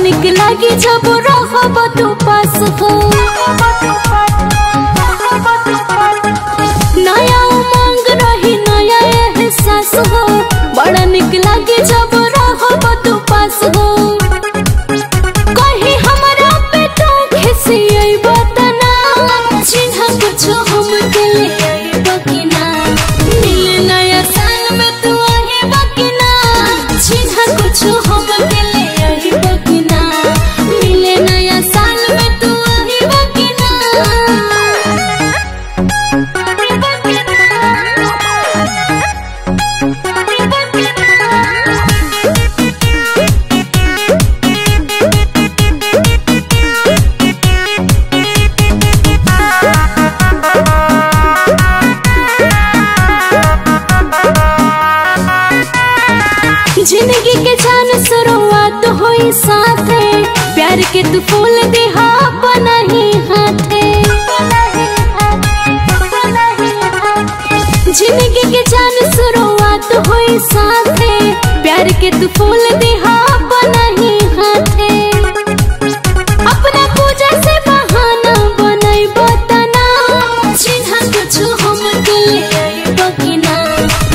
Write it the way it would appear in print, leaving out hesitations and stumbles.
निक लागी जब रहब तू पास हो। नया उमंग रही नया एहसास हो, बड़ा निक लागी जब रहब तू पास हो। कहीं हमरा पे तू खिसियब तना, चिन्ह कुछ हमके ले आइब कि ना। मिले नया साल में तू आइब कि ना, चिन्ह कुछ हमके ले आइब कि ना। मिले नया साल में तू आइब कि ना। जिंदगी के जान शुरुआत होई साथे, प्यार के तू फूल दिहा अपना ही हाथे। जिंदगी के जान शुरुआत होई साथे, प्यार के तू फूल दिहा अपना ही हाथे। अपना पूजा से बहाना बनाइब तना, चिन्ह कुछ हमके ले आइब कि ना।